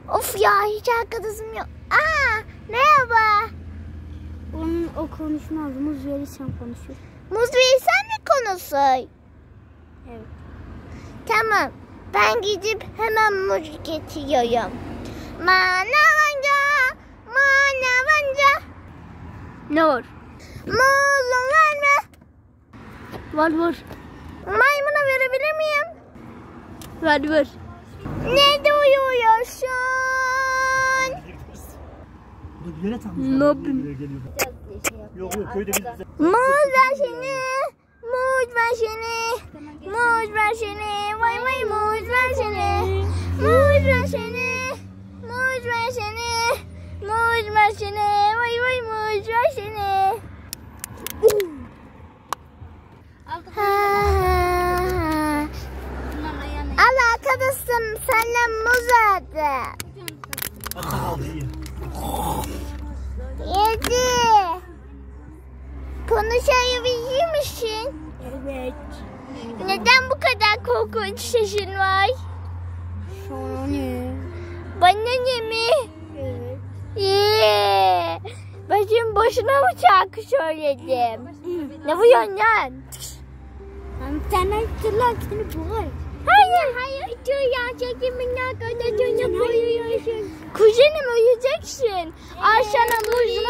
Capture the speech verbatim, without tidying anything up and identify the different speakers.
Speaker 1: Of ya, hiç arkadaşım yok. Aa, merhaba.
Speaker 2: Onun o konuşmaz. Muz verirsen konuşur.
Speaker 1: Muz verirsen mi konuşur?
Speaker 2: Evet.
Speaker 1: Tamam. Ben gidip hemen muz getiriyorum. Manavanca, manavanca.
Speaker 2: Ne var?
Speaker 1: Muzun var mı?
Speaker 2: Var var.
Speaker 1: Maymuna verebilir miyim?
Speaker 2: Var var.
Speaker 1: Nerede uyuyorsun?
Speaker 2: Ne yapayım?
Speaker 3: Yok yok köyde biz
Speaker 1: Muz ver seni. Muz ver seni. Muz ver seni. Vay vay muz ver seni. Muz ver seni. Muz ver seni. Muz ver seni. Vay vay muz ver seni. Al arkadaşım, senden muz aldı. Yedi. Konuşabilir misin?
Speaker 2: Evet.
Speaker 1: Neden bu kadar korkunç sesin var?
Speaker 2: Sonra ne?
Speaker 1: Bana ne mi?
Speaker 2: Evet.
Speaker 1: Yee. Ben şimdi boşuna mı şarkı söyledim? Ne bu yönden?
Speaker 2: Sen hatırlar seni boğar.
Speaker 1: Hayır hayır, dur ya, çekimin arkadaşını koyuyorsun. Kuzenim, öleceksin. Al sana muz